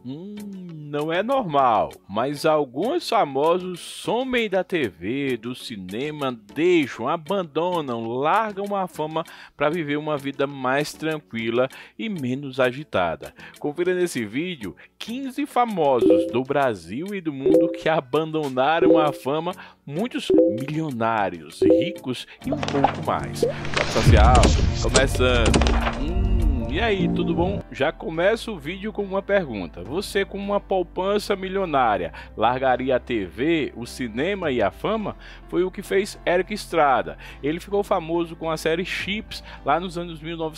Não é normal, mas alguns famosos somem da TV, do cinema, deixam, abandonam, largam a fama para viver uma vida mais tranquila e menos agitada. Confira nesse vídeo 15 famosos do Brasil e do mundo que abandonaram a fama, muitos milionários, ricos e um pouco mais. Top Social, começando. E aí, tudo bom? Já começa o vídeo com uma pergunta. Você, com uma poupança milionária, largaria a TV, o cinema e a fama? Foi o que fez Erik Estrada. Ele ficou famoso com a série Chips, lá nos anos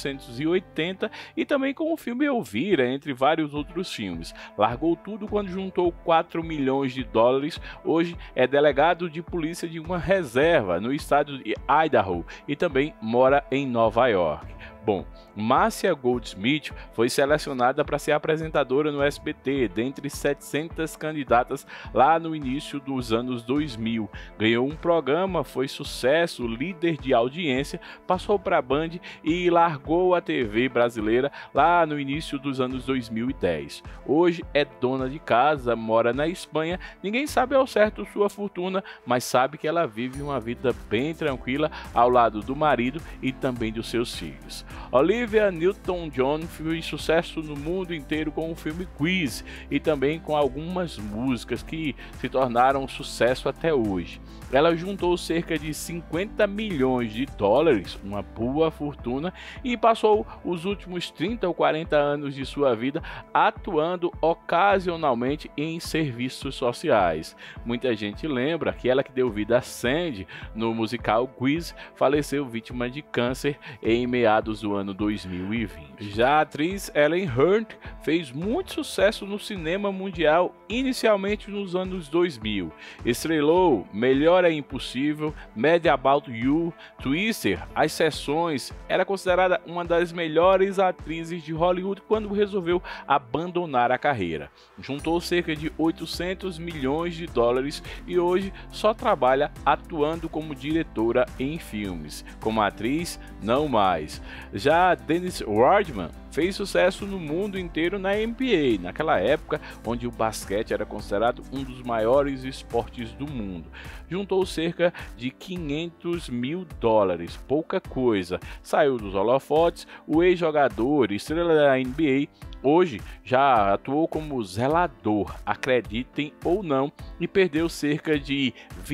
1980, e também com o filme Elvira, entre vários outros filmes. Largou tudo quando juntou 4 milhões de dólares. Hoje é delegado de polícia de uma reserva no estado de Idaho e também mora em Nova York. Bom, Márcia Goldsmith foi selecionada para ser apresentadora no SBT, dentre 700 candidatas lá no início dos anos 2000. Ganhou um programa, foi sucesso, líder de audiência, passou para a Band e largou a TV brasileira lá no início dos anos 2010. Hoje é dona de casa, mora na Espanha, ninguém sabe ao certo sua fortuna, mas sabe que ela vive uma vida bem tranquila ao lado do marido e também dos seus filhos. Olivia Newton-John fez sucesso no mundo inteiro com o filme Quiz e também com algumas músicas que se tornaram sucesso até hoje. Ela juntou cerca de 50 milhões de dólares, uma boa fortuna, e passou os últimos 30 ou 40 anos de sua vida atuando ocasionalmente em serviços sociais. Muita gente lembra que ela que deu vida a Sandy no musical Quiz faleceu vítima de câncer em meados do ano 2020. Já a atriz Ellen Hunt fez muito sucesso no cinema mundial inicialmente nos anos 2000. Estrelou Melhor é Impossível, Mad About You, Twister, As Sessões. Era considerada uma das melhores atrizes de Hollywood quando resolveu abandonar a carreira. Juntou cerca de 800 milhões de dólares e hoje só trabalha atuando como diretora em filmes. Como atriz, não mais. Já Dennis Rodman fez sucesso no mundo inteiro na NBA, naquela época onde o basquete era considerado um dos maiores esportes do mundo. Juntou cerca de 500 mil dólares, pouca coisa. Saiu dos holofotes, o ex-jogador, estrela da NBA, hoje já atuou como zelador, acreditem ou não, e perdeu cerca de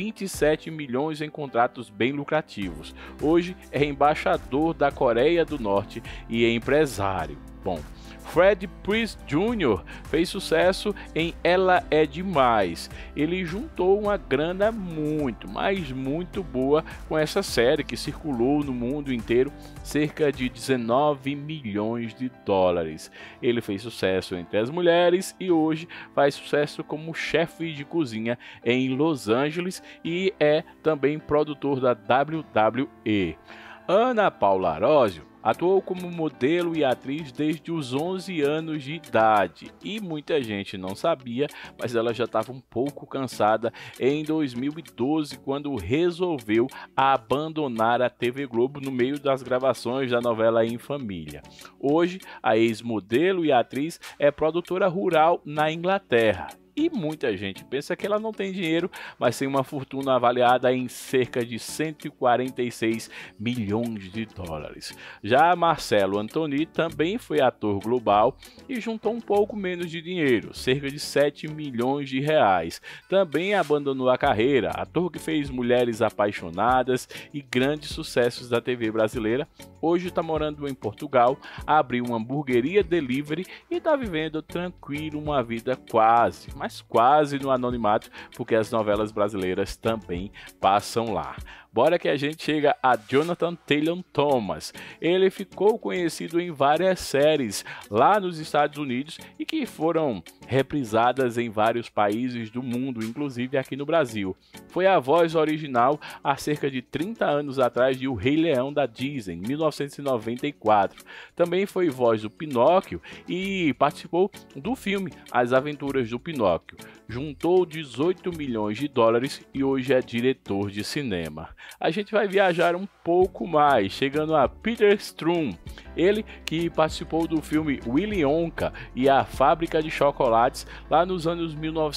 27 milhões em contratos bem lucrativos. Hoje é embaixador da Coreia do Norte e é empresário. Bom, Freddie Prinze Jr. fez sucesso em Ela é Demais. Ele juntou uma grana muito, mas muito boa com essa série que circulou no mundo inteiro, cerca de 19 milhões de dólares. Ele fez sucesso entre as mulheres e hoje faz sucesso como chefe de cozinha em Los Angeles e é também produtor da WWE. Ana Paula Arósio atuou como modelo e atriz desde os 11 anos de idade e muita gente não sabia, mas ela já estava um pouco cansada em 2012 quando resolveu abandonar a TV Globo no meio das gravações da novela Em Família. Hoje, a ex-modelo e atriz é produtora rural na Inglaterra. E muita gente pensa que ela não tem dinheiro, mas tem uma fortuna avaliada em cerca de 146 milhões de dólares. Já Marcelo Antoni também foi ator global e juntou um pouco menos de dinheiro, cerca de 7 milhões de reais. Também abandonou a carreira, ator que fez Mulheres Apaixonadas e grandes sucessos da TV brasileira. Hoje está morando em Portugal, abriu uma hamburgueria delivery e está vivendo tranquilo uma vida mas quase no anonimato, porque as novelas brasileiras também passam lá. Bora que a gente chega a Jonathan Taylor-Thomas. Ele ficou conhecido em várias séries lá nos Estados Unidos e que foram reprisadas em vários países do mundo, inclusive aqui no Brasil. Foi a voz original há cerca de 30 anos atrás de O Rei Leão da Disney, em 1994. Também foi voz do Pinóquio e participou do filme As Aventuras do Pinóquio. Juntou 18 milhões de dólares e hoje é diretor de cinema. a gente vai viajar um pouco mais, chegando a Peter Straub, ele que participou do filme Willy Wonka e a Fábrica de Chocolates lá nos anos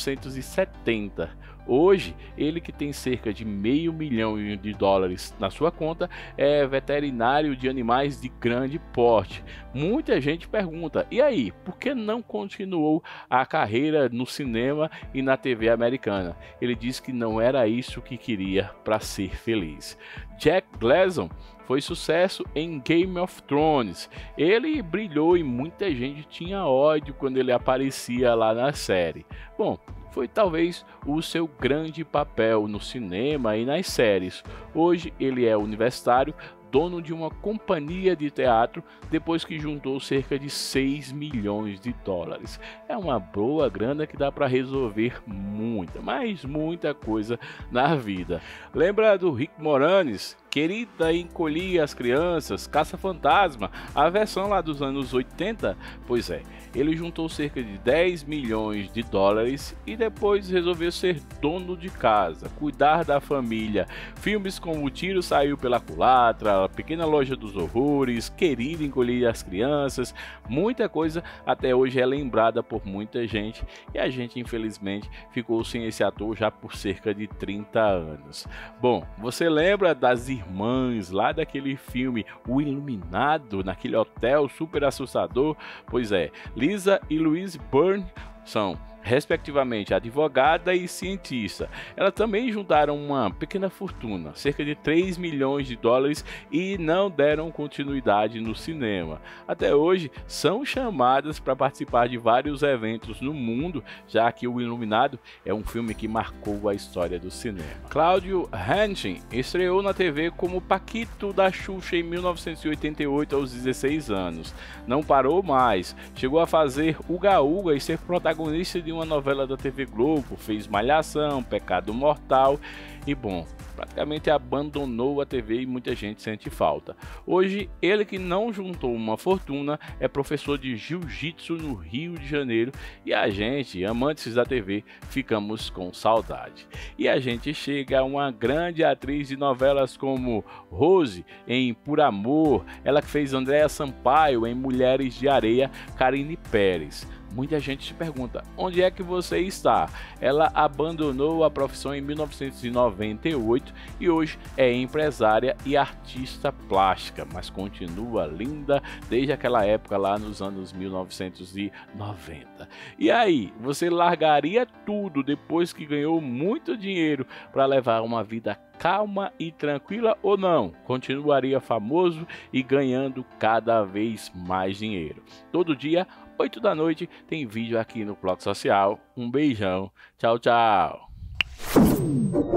1970. Hoje, ele que tem cerca de $500 milhão na sua conta, é veterinário de animais de grande porte. Muita gente pergunta, e aí, por que não continuou a carreira no cinema e na TV americana? Ele diz que não era isso que queria para ser feliz. Jack Gleason foi sucesso em Game of Thrones. Ele brilhou e muita gente tinha ódio quando ele aparecia lá na série. Bom, foi talvez o seu grande papel no cinema e nas séries. Hoje ele é universitário, dono de uma companhia de teatro, depois que juntou cerca de $6 milhões. É uma boa grana que dá para resolver muita coisa na vida. Lembra do Rick Moranis? Querida Encolhi as Crianças, Caça-Fantasma, a versão lá dos anos 80? Pois é, ele juntou cerca de $10 milhões e depois resolveu ser dono de casa, cuidar da família. Filmes como O Tiro Saiu pela Culatra, A Pequena Loja dos Horrores, Querida Encolhi as Crianças, muita coisa até hoje é lembrada por muita gente e a gente infelizmente ficou sem esse ator já por cerca de 30 anos. Bom, você lembra das irmãs lá daquele filme O Iluminado, naquele hotel super assustador? Pois é, Lisa e Louise Byrne são respectivamente advogada e cientista. Elas também juntaram uma pequena fortuna, cerca de $3 milhões, e não deram continuidade no cinema. Até hoje são chamadas para participar de vários eventos no mundo, já que O Iluminado é um filme que marcou a história do cinema. Cláudio Hansen estreou na TV como Paquito da Xuxa em 1988 aos 16 anos. Não parou mais, chegou a fazer Uga Uga e ser protagonista de uma novela da TV Globo, fez Malhação, Pecado Mortal e bom, praticamente abandonou a TV e muita gente sente falta. Hoje, ele que não juntou uma fortuna, é professor de jiu-jitsu no Rio de Janeiro e a gente, amantes da TV, ficamos com saudade. E a gente chega a uma grande atriz de novelas como Rose em Por Amor, ela que fez Andréa Sampaio em Mulheres de Areia, Karine Pérez. Muita gente se pergunta, onde é que você está? Ela abandonou a profissão em 1998 e hoje é empresária e artista plástica, mas continua linda desde aquela época lá nos anos 1990. E aí, você largaria tudo depois que ganhou muito dinheiro para levar uma vida calma e tranquila ou não? Continuaria famoso e ganhando cada vez mais dinheiro. Todo dia, 8 da noite, tem vídeo aqui no Bloco Social. Um beijão. Tchau, tchau.